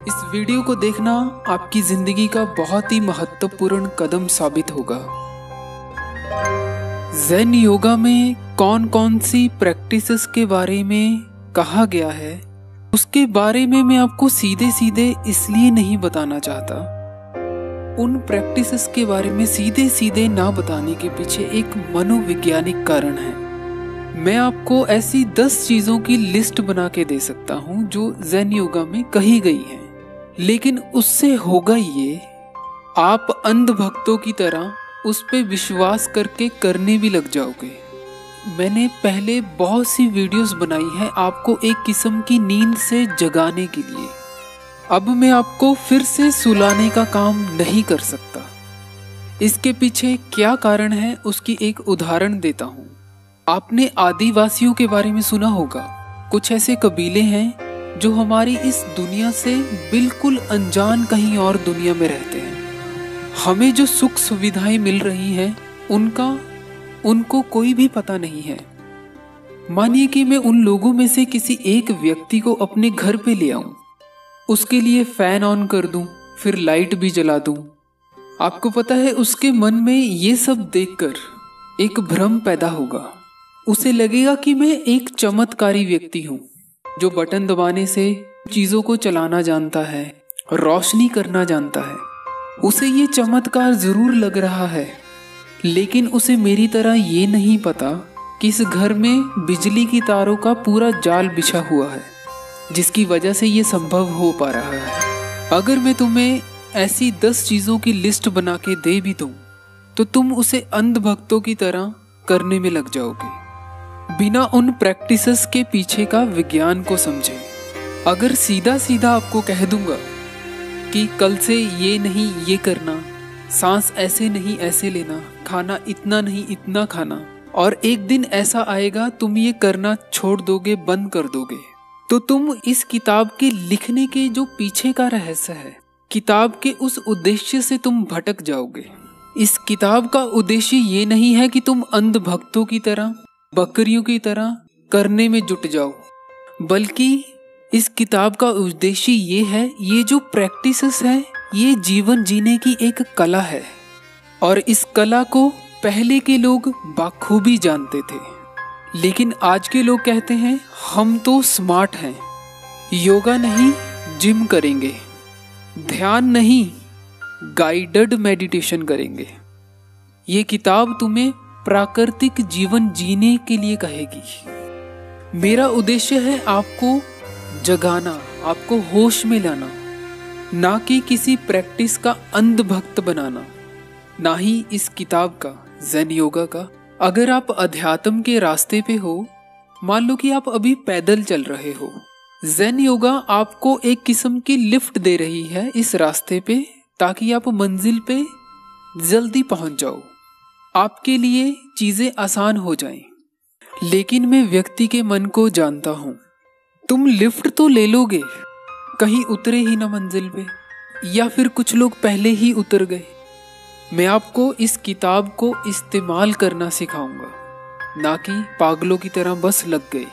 इस वीडियो को देखना आपकी जिंदगी का बहुत ही महत्वपूर्ण कदम साबित होगा। ज़ेन योगा में कौन कौन सी प्रैक्टिसेस के बारे में कहा गया है, उसके बारे में मैं आपको सीधे सीधे इसलिए नहीं बताना चाहता। उन प्रैक्टिसेस के बारे में सीधे सीधे ना बताने के पीछे एक मनोवैज्ञानिक कारण है। मैं आपको ऐसी 10 चीज़ों की लिस्ट बना के दे सकता हूँ जो ज़ेन योगा में कही गई हैं, लेकिन उससे होगा ये, आप अंधभक्तों की तरह उस पे विश्वास करके करने भी लग जाओगे। मैंने पहले बहुत सी वीडियोस बनाई हैं आपको एक किस्म की नींद से जगाने के लिए। अब मैं आपको फिर से सुलाने का काम नहीं कर सकता। इसके पीछे क्या कारण है उसकी एक उदाहरण देता हूँ। आपने आदिवासियों के बारे में सुना होगा। कुछ ऐसे कबीले हैं जो हमारी इस दुनिया से बिल्कुल अनजान कहीं और दुनिया में रहते हैं। हमें जो सुख सुविधाएं मिल रही हैं उनको कोई भी पता नहीं है। मानिए कि मैं उन लोगों में से किसी एक व्यक्ति को अपने घर पे ले आऊं, उसके लिए फैन ऑन कर दूं, फिर लाइट भी जला दूं। आपको पता है उसके मन में ये सब देखकर एक भ्रम पैदा होगा। उसे लगेगा कि मैं एक चमत्कारी व्यक्ति हूं जो बटन दबाने से चीजों को चलाना जानता है, रोशनी करना जानता है। उसे ये चमत्कार जरूर लग रहा है, लेकिन उसे मेरी तरह ये नहीं पता कि इस घर में बिजली की तारों का पूरा जाल बिछा हुआ है, जिसकी वजह से ये संभव हो पा रहा है। अगर मैं तुम्हें ऐसी 10 चीजों की लिस्ट बना के दे भी दूं, तो तुम उसे अंधभक्तों की तरह करने में लग जाओगे, बिना उन प्रैक्टिसेस के पीछे का विज्ञान को समझे। अगर सीधा सीधा आपको कह दूंगा कि कल से ये नहीं ये करना, सांस ऐसे नहीं ऐसे लेना, खाना इतना नहीं इतना खाना, और एक दिन ऐसा आएगा तुम ये करना छोड़ दोगे, बंद कर दोगे, तो तुम इस किताब के लिखने के जो पीछे का रहस्य है, किताब के उस उद्देश्य से तुम भटक जाओगे। इस किताब का उद्देश्य ये नहीं है कि तुम अंधभक्तों की तरह, बकरियों की तरह करने में जुट जाओ, बल्कि इस किताब का उद्देश्य ये है, ये जो प्रैक्टिसेस है ये जीवन जीने की एक कला है, और इस कला को पहले के लोग बाखूबी जानते थे। लेकिन आज के लोग कहते हैं हम तो स्मार्ट हैं, योगा नहीं जिम करेंगे, ध्यान नहीं गाइडेड मेडिटेशन करेंगे। ये किताब तुम्हें प्राकृतिक जीवन जीने के लिए कहेगी। मेरा उद्देश्य है आपको जगाना, आपको होश में लाना, ना कि किसी प्रैक्टिस का अंधभक्त बनाना, ना ही इस किताब का, ज़ेन योगा का। अगर आप अध्यात्म के रास्ते पे हो, मान लो कि आप अभी पैदल चल रहे हो, ज़ेन योगा आपको एक किस्म की लिफ्ट दे रही है इस रास्ते पे, ताकि आप मंजिल पे जल्दी पहुंच जाओ, आपके लिए चीजें आसान हो जाएं। लेकिन मैं व्यक्ति के मन को जानता हूं। तुम लिफ्ट तो ले लोगे, कहीं उतरे ही ना मंजिल पे, या फिर कुछ लोग पहले ही उतर गए। मैं आपको इस किताब को इस्तेमाल करना सिखाऊंगा, ना कि पागलों की तरह बस लग गए।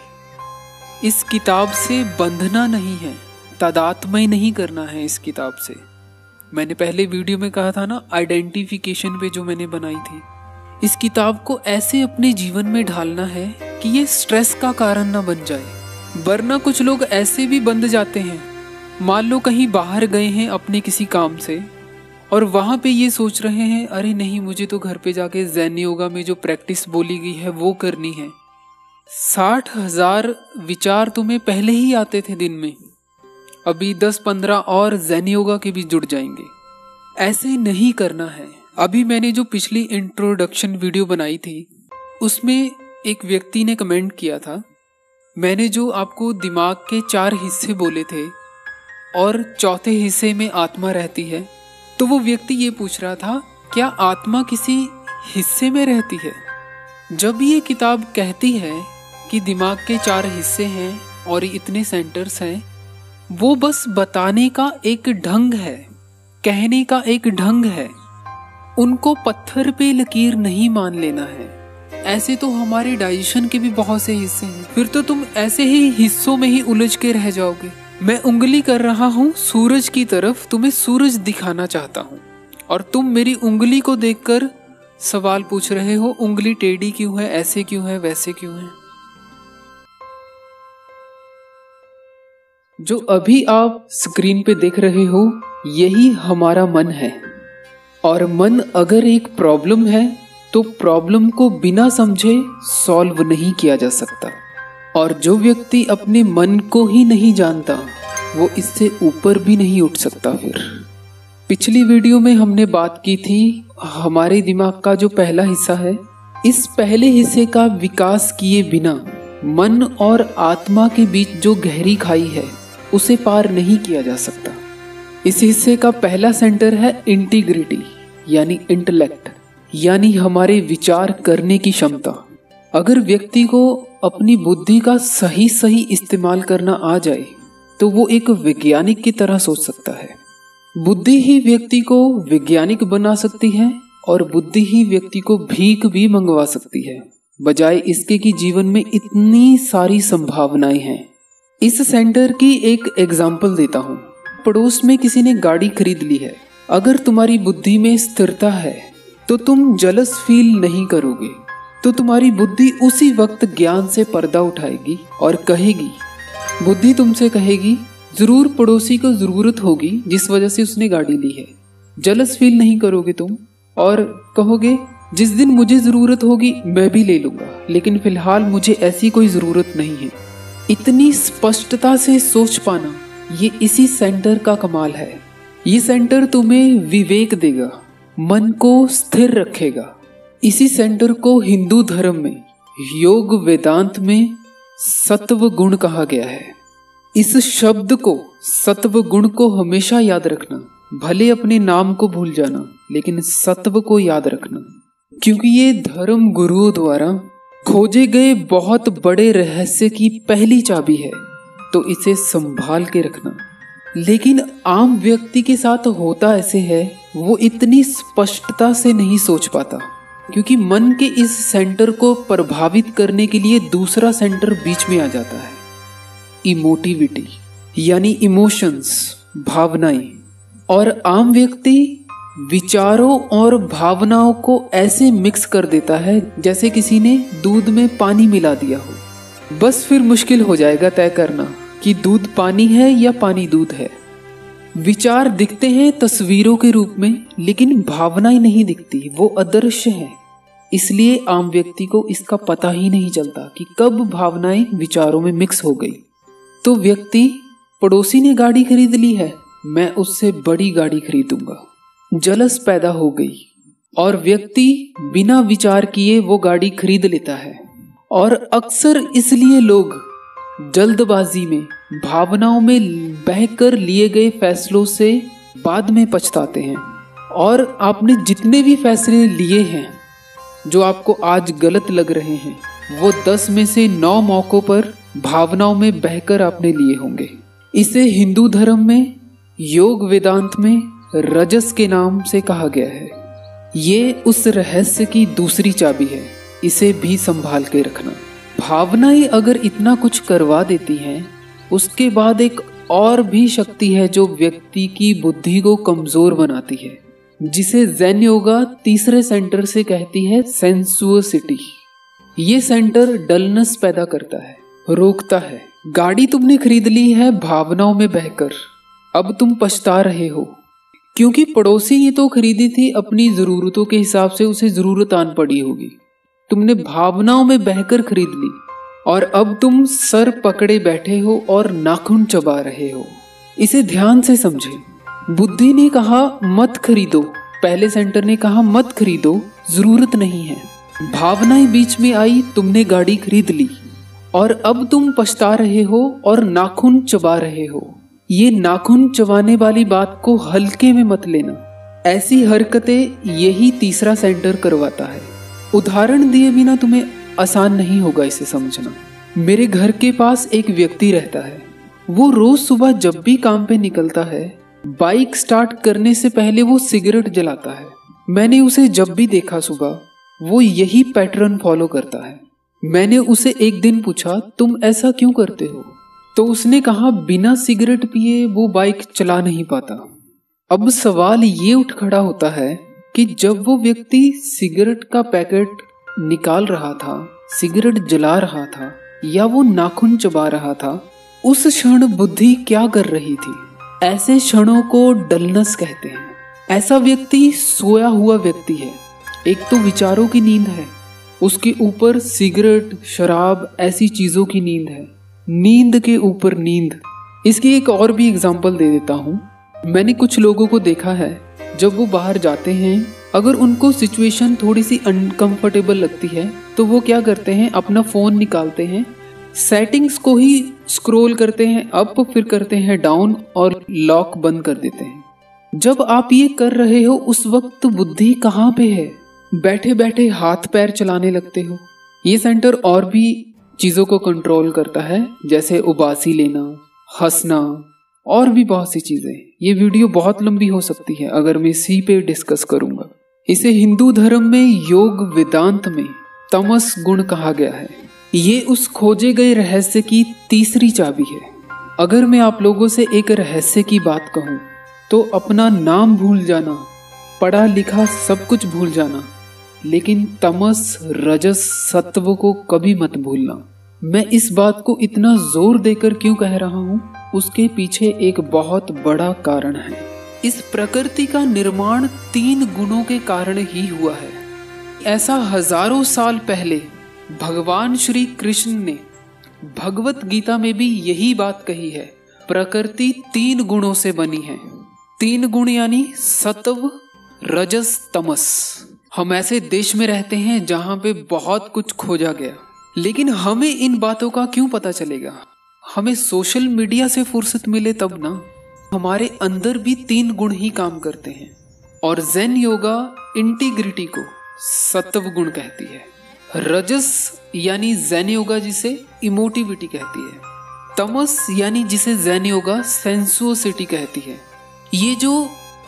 इस किताब से बंधना नहीं है, तादात्म्य नहीं करना है इस किताब से। मैंने पहले वीडियो में कहा था ना, आइडेंटिफिकेशन पे जो मैंने बनाई थी, इस किताब को ऐसे अपने जीवन में ढालना है कि ये स्ट्रेस का कारण ना बन जाए। वरना कुछ लोग ऐसे भी बंध जाते हैं, मान लो कहीं बाहर गए हैं अपने किसी काम से, और वहां पे ये सोच रहे हैं अरे नहीं, मुझे तो घर पे जाके ज़ेन योगा में जो प्रैक्टिस बोली गई है वो करनी है। 60,000 विचार तुम्हें पहले ही आते थे दिन में, अभी 10-15 और ज़ेन योगा के भी जुड़ जाएंगे। ऐसे नहीं करना है। अभी मैंने जो पिछली इंट्रोडक्शन वीडियो बनाई थी, उसमें एक व्यक्ति ने कमेंट किया था, मैंने जो आपको दिमाग के 4 हिस्से बोले थे और चौथे हिस्से में आत्मा रहती है, तो वो व्यक्ति ये पूछ रहा था क्या आत्मा किसी हिस्से में रहती है? जब ये किताब कहती है कि दिमाग के 4 हिस्से हैं और इतने सेंटर्स हैं, वो बस बताने का एक ढंग है, कहने का एक ढंग है। उनको पत्थर पे लकीर नहीं मान लेना है। ऐसे तो हमारे डाइजेशन के भी बहुत से हिस्से हैं, फिर तो तुम ऐसे ही हिस्सों में ही उलझ के रह जाओगे। मैं उंगली कर रहा हूँ सूरज की तरफ, तुम्हें सूरज दिखाना चाहता हूँ, और तुम मेरी उंगली को देखकर सवाल पूछ रहे हो, उंगली टेढ़ी क्यों है, ऐसे क्यों है, वैसे क्यों है। जो अभी आप स्क्रीन पे देख रहे हो यही हमारा मन है, और मन अगर एक प्रॉब्लम है तो प्रॉब्लम को बिना समझे सॉल्व नहीं किया जा सकता। और जो व्यक्ति अपने मन को ही नहीं जानता वो इससे ऊपर भी नहीं उठ सकता। फिर पिछली वीडियो में हमने बात की थी हमारे दिमाग का जो पहला हिस्सा है, इस पहले हिस्से का विकास किए बिना मन और आत्मा के बीच जो गहरी खाई है उसे पार नहीं किया जा सकता। इस हिस्से का पहला सेंटर है इंटीग्रिटी यानी इंटेलेक्ट, यानी हमारे विचार करने की क्षमता। अगर व्यक्ति को अपनी बुद्धि का सही इस्तेमाल करना आ जाए तो वो एक वैज्ञानिक की तरह सोच सकता है। बुद्धि ही व्यक्ति को वैज्ञानिक बना सकती है और बुद्धि ही व्यक्ति को भीख भी मंगवा सकती है, बजाय इसके कि जीवन में इतनी सारी संभावनाएं हैं। इस सेंटर की एक एग्जाम्पल देता हूँ। पड़ोस में किसी ने गाड़ी खरीद ली है। अगर तुम्हारी बुद्धि में स्थिरता है तो तुम जलस फील नहीं करोगे, तो तुम्हारी बुद्धि उसी वक्त ज्ञान से पर्दा उठाएगी और कहेगी, बुद्धि तुमसे कहेगी जरूर पड़ोसी को जरूरत होगी जिस वजह से उसने गाड़ी ली है। जलस फील नहीं करोगे तुम और कहोगे जिस दिन मुझे जरूरत होगी मैं भी ले लूंगा, लेकिन फिलहाल मुझे ऐसी कोई जरूरत नहीं है। इतनी स्पष्टता से सोच पाना ये इसी सेंटर का कमाल है। ये सेंटर तुम्हें विवेक देगा, मन को स्थिर रखेगा। इसी सेंटर को हिंदू धर्म में योग वेदांत में सत्व गुण कहा गया है। इस शब्द को सत्व गुण को हमेशा याद रखना, भले अपने नाम को भूल जाना लेकिन सत्व को याद रखना, क्योंकि ये धर्म गुरुओं द्वारा खोजे गए बहुत बड़े रहस्य की पहली चाबी है, तो इसे संभाल के रखना। लेकिन आम व्यक्ति के साथ होता ऐसे है, वो इतनी स्पष्टता से नहीं सोच पाता, क्योंकि मन के इस सेंटर को प्रभावित करने के लिए दूसरा सेंटर बीच में आ जाता है, इमोटिविटी यानी इमोशंस, भावनाएं। और आम व्यक्ति विचारों और भावनाओं को ऐसे मिक्स कर देता है जैसे किसी ने दूध में पानी मिला दिया हो। बस फिर मुश्किल हो जाएगा तय करना कि दूध पानी है या पानी दूध है। विचार दिखते हैं तस्वीरों के रूप में, लेकिन भावनाएं नहीं दिखती, वो अदृश्य है। इसलिए आम व्यक्ति को इसका पता ही नहीं चलता कि कब भावनाएं विचारों में मिक्स हो गई। तो व्यक्ति, पड़ोसी ने गाड़ी खरीद ली है, मैं उससे बड़ी गाड़ी खरीदूंगा, जलस पैदा हो गई और व्यक्ति बिना विचार किए वो गाड़ी खरीद लेता है। और अक्सर इसलिए लोग जल्दबाजी में, भावनाओं में बहकर लिए गए फैसलों से बाद में पछताते हैं। और आपने जितने भी फैसले लिए हैं जो आपको आज गलत लग रहे हैं, वो 10 में से 9 मौकों पर भावनाओं में बहकर आपने लिए होंगे। इसे हिंदू धर्म में योग वेदांत में रजस के नाम से कहा गया है। ये उस रहस्य की दूसरी चाबी है, इसे भी संभाल के रखना। भावनाएं अगर इतना कुछ करवा देती हैं, उसके बाद एक और भी शक्ति है जो व्यक्ति की बुद्धि को कमजोर बनाती है, जिसे ज़ेन योगा तीसरे सेंटर से कहती है सेंसुअसिटी। ये सेंटर डलनेस पैदा करता है, रोकता है। गाड़ी तुमने खरीद ली है भावनाओं में बहकर, अब तुम पछता रहे हो क्योंकि पड़ोसी ने तो खरीदी थी अपनी जरूरतों के हिसाब से, उसे जरूरत आन पड़ी होगी। तुमने भावनाओं में बहकर खरीद ली और अब तुम सर पकड़े बैठे हो और नाखून चबा रहे हो। इसे ध्यान से समझें। बुद्धि ने कहा मत खरीदो, पहले सेंटर ने कहा मत खरीदो, जरूरत नहीं है। भावनाएं बीच में आई, तुमने गाड़ी खरीद ली और अब तुम पछता रहे हो और नाखून चबा रहे हो। ये नाखून चबाने वाली बात को हल्के में मत लेना। ऐसी हरकतें यही तीसरा सेंटर करवाता है। उदाहरण दिए बिना तुम्हें आसान नहीं होगा इसे समझना। मेरे घर के पास एक व्यक्ति रहता है। वो रोज सुबह जब भी काम पे निकलता है, बाइक स्टार्ट करने से पहले वो सिगरेट जलाता है। मैंने उसे जब भी देखा सुबह, वो यही पैटर्न फॉलो करता है। मैंने उसे एक दिन पूछा, तुम ऐसा क्यों करते हो? तो उसने कहा बिना सिगरेट पिए वो बाइक चला नहीं पाता। अब सवाल ये उठ खड़ा होता है कि जब वो व्यक्ति सिगरेट का पैकेट निकाल रहा था, सिगरेट जला रहा था या वो नाखून चबा रहा था, उस क्षण बुद्धि क्या कर रही थी? ऐसे क्षणों को डलनेस कहते हैं। ऐसा व्यक्ति सोया हुआ व्यक्ति है। एक तो विचारों की नींद है, उसके ऊपर सिगरेट, शराब, ऐसी चीजों की नींद है। नींद के ऊपर नींद। इसकी एक और भी एग्जांपल दे देता हूँ। मैंने कुछ लोगों को देखा है, जब वो बाहर जाते हैं, अगर उनको सिचुएशन थोड़ी सी अनकंफर्टेबल लगती है तो वो क्या करते हैं, अपना फोन निकालते हैं, सेटिंग्स को ही स्क्रॉल करते हैं अप, फिर करते हैं डाउन और लॉक बंद कर देते हैं। जब आप ये कर रहे हो उस वक्त बुद्धि कहाँ पे है? बैठे बैठे हाथ पैर चलाने लगते हो। ये सेंटर और भी चीजों को कंट्रोल करता है, जैसे उबासी लेना, हंसना और भी बहुत सी चीजें। ये वीडियो बहुत लंबी हो सकती है अगर मैं इसी पे डिस्कस करूंगा। इसे हिंदू धर्म में, योग वेदांत में तमस गुण कहा गया है। ये उस खोजे गए रहस्य की तीसरी चाबी है। अगर मैं आप लोगों से एक रहस्य की बात कहूं तो अपना नाम भूल जाना, पढ़ा लिखा सब कुछ भूल जाना, लेकिन तमस, रजस, सत्व को कभी मत भूलना। मैं इस बात को इतना जोर देकर क्यों कह रहा हूँ, उसके पीछे एक बहुत बड़ा कारण है। इस प्रकृति का निर्माण 3 गुणों के कारण ही हुआ है। ऐसा हजारों साल पहले भगवान श्री कृष्ण ने भगवत गीता में भी यही बात कही है। प्रकृति 3 गुणों से बनी है। 3 गुण यानी सत्व, रजस, तमस। हम ऐसे देश में रहते हैं जहां पे बहुत कुछ खोजा गया, लेकिन हमें इन बातों का क्यों पता चलेगा? हमें सोशल मीडिया से फुर्सत मिले तब ना। हमारे अंदर भी 3 गुण ही काम करते हैं। और ज़ेन योगा इंटीग्रिटी को सत्व गुण कहती है। रजस यानी ज़ेन योगा जिसे इमोटिविटी कहती है। तमस यानी जिसे ज़ेन योगा सेंसुअसिटी कहती है। ये जो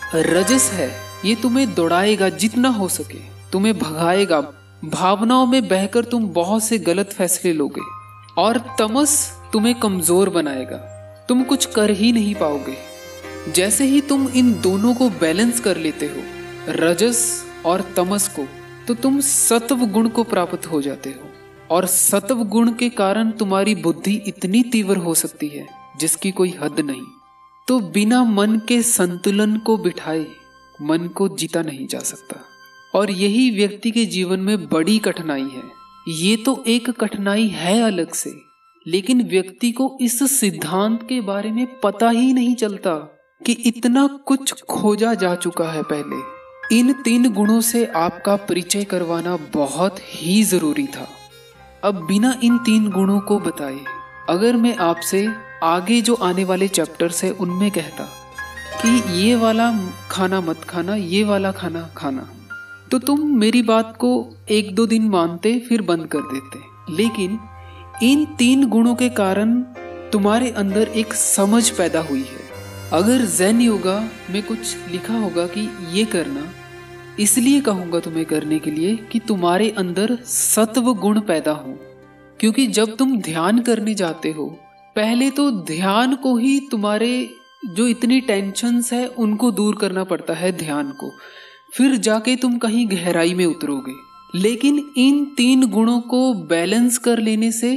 रजस है ये तुम्हें दौड़ाएगा जितना हो सके, तुम्हें भगाएगा, भावनाओं में बहकर तुम बहुत से गलत फैसले लोगे। और तमस तुम्हें कमजोर बनाएगा, तुम कुछ कर ही नहीं पाओगे। जैसे ही तुम इन दोनों को बैलेंस कर लेते हो, रजस और तमस को, तो तुम सत्व गुण को प्राप्त हो जाते हो। और सत्व गुण के कारण तुम्हारी बुद्धि इतनी तीव्र हो सकती है जिसकी कोई हद नहीं। तो बिना मन के संतुलन को बिठाए मन को जीता नहीं जा सकता। और यही व्यक्ति के जीवन में बड़ी कठिनाई है। ये तो एक कठिनाई है अलग से, लेकिन व्यक्ति को इस सिद्धांत के बारे में पता ही नहीं चलता कि इतना कुछ खोजा जा चुका है पहले। इन 3 गुणों से आपका परिचय करवाना बहुत ही जरूरी था। अब बिना इन 3 गुणों को बताए अगर मैं आपसे आगे जो आने वाले चैप्टर्स है उनमें कहता कि ये वाला खाना मत खाना, ये वाला खाना खाना, तो तुम मेरी बात को 1-2 दिन मानते फिर बंद कर देते। लेकिन इन 3 गुणों के कारण तुम्हारे अंदर एक समझ पैदा हुई है। अगर ज़ेन योगा में कुछ लिखा होगा कि ये करना, इसलिए कहूँगा तुम्हें करने के लिए कि तुम्हारे अंदर सत्व गुण पैदा हो। क्योंकि जब तुम ध्यान करने जाते हो, पहले तो ध्यान को ही तुम्हारे जो इतनी टेंशन्स है उनको दूर करना पड़ता है ध्यान को, फिर जाके तुम कहीं गहराई में उतरोगे। लेकिन इन 3 गुणों को बैलेंस कर लेने से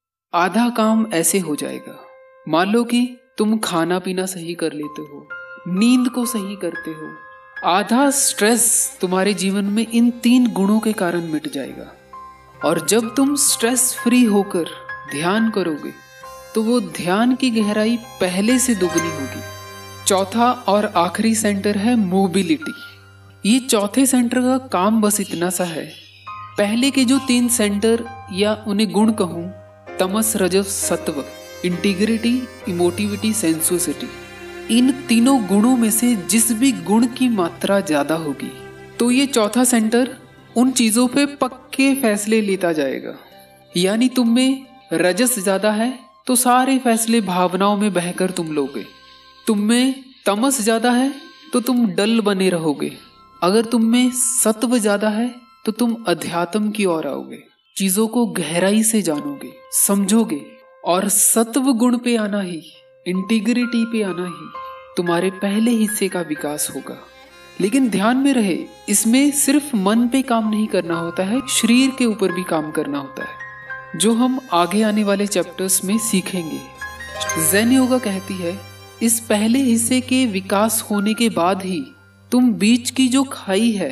आधा काम ऐसे हो जाएगा। मान लो कि तुम खाना पीना सही कर लेते हो, नींद को सही करते हो, आधा स्ट्रेस तुम्हारे जीवन में इन 3 गुणों के कारण मिट जाएगा। और जब तुम स्ट्रेस फ्री होकर ध्यान करोगे तो वो ध्यान की गहराई पहले से दुगनी होगी। चौथा और आखिरी सेंटर है मोबिलिटी। ये चौथे सेंटर का काम बस इतना सा है। पहले के जो 3 सेंटर या उन्हें गुण कहूं, तमस, रजस, सत्व, इंटीग्रिटी, इमोटिविटी, सेंसुअसिटी, इन तीनों गुणों में से जिस भी गुण की मात्रा ज्यादा होगी तो ये चौथा सेंटर उन चीजों पे पक्के फैसले लेता जाएगा। यानी तुम में रजस ज्यादा है तो सारे फैसले भावनाओं में बहकर तुम लोगे। तुम में तमस ज्यादा है तो तुम डल बने रहोगे। अगर तुम में सत्व ज्यादा है तो तुम अध्यात्म की ओर आओगे, चीजों को गहराई से जानोगे, समझोगे और सत्व गुण पे आना ही, इंटीग्रिटी पे आना ही तुम्हारे पहले हिस्से का विकास होगा। लेकिन ध्यान में रहे, इसमें सिर्फ मन पे काम नहीं करना होता है, शरीर के ऊपर भी काम करना होता है, जो हम आगे आने वाले चैप्टर्स में सीखेंगे। ज़ेन योगा कहती है इस पहले हिस्से के विकास होने के बाद ही तुम बीच की जो खाई है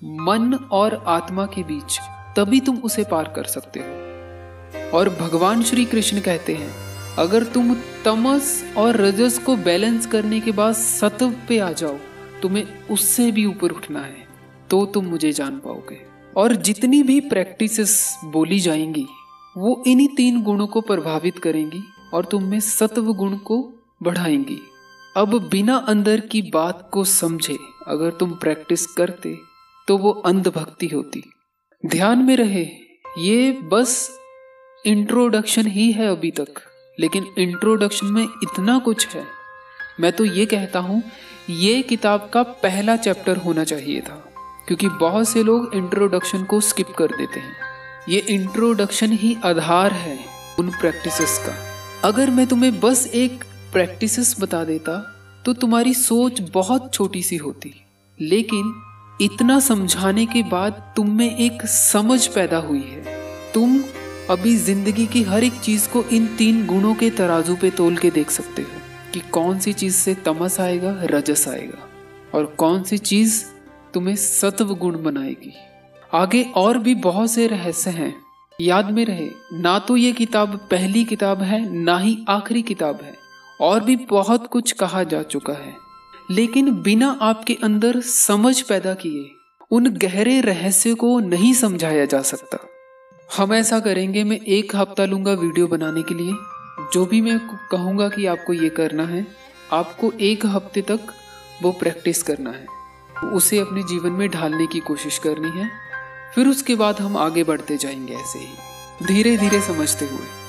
मन और आत्मा के बीच, तभी तुम उसे पार कर सकते हो। और भगवान श्री कृष्ण कहते हैं अगर तुम तमस और रजस को बैलेंस करने के बाद सत्व पे आ जाओ, तुम्हें उससे भी ऊपर उठना है, तो तुम मुझे जान पाओगे। और जितनी भी प्रैक्टिसेस बोली जाएंगी वो इन्हीं 3 गुणों को प्रभावित करेंगी और तुम में सत्व गुण को बढ़ाएंगी। अब बिना अंदर की बात को समझे अगर तुम प्रैक्टिस करते तो वो अंधभक्ति होती। ध्यान में रहे, ये बस इंट्रोडक्शन ही है अभी तक, लेकिन इंट्रोडक्शन में इतना कुछ है। मैं तो ये कहता हूँ ये किताब का पहला चैप्टर होना चाहिए था, क्योंकि बहुत से लोग इंट्रोडक्शन को स्किप कर देते हैं। ये इंट्रोडक्शन ही आधार है उन प्रैक्टिसेस का। अगर मैं तुम्हें बस एक प्रैक्टिसेस बता देता तो तुम्हारी सोच बहुत छोटी सी होती, लेकिन इतना समझाने के बाद तुम में एक समझ पैदा हुई है। तुम अभी जिंदगी की हर एक चीज को इन 3 गुणों के तराजू पे तोल के देख सकते हो कि कौन सी चीज से तमस आएगा, रजस आएगा, और कौन सी चीज तुम्हें सत्व गुण बनाएगी। आगे और भी बहुत से रहस्य हैं। याद में रहे, ना तो ये किताब पहली किताब है, ना ही आखिरी किताब है, और भी बहुत कुछ कहा जा चुका है, लेकिन बिना आपके अंदर समझ पैदा किए उन गहरे रहस्य को नहीं समझाया जा सकता। हम ऐसा करेंगे, मैं 1 हफ्ता लूंगा वीडियो बनाने के लिए। जो भी मैं कहूँगा कि आपको ये करना है, आपको 1 हफ्ते तक वो प्रैक्टिस करना है, उसे अपने जीवन में ढालने की कोशिश करनी है। फिर उसके बाद हम आगे बढ़ते जाएंगे ऐसे ही धीरे धीरे समझते हुए।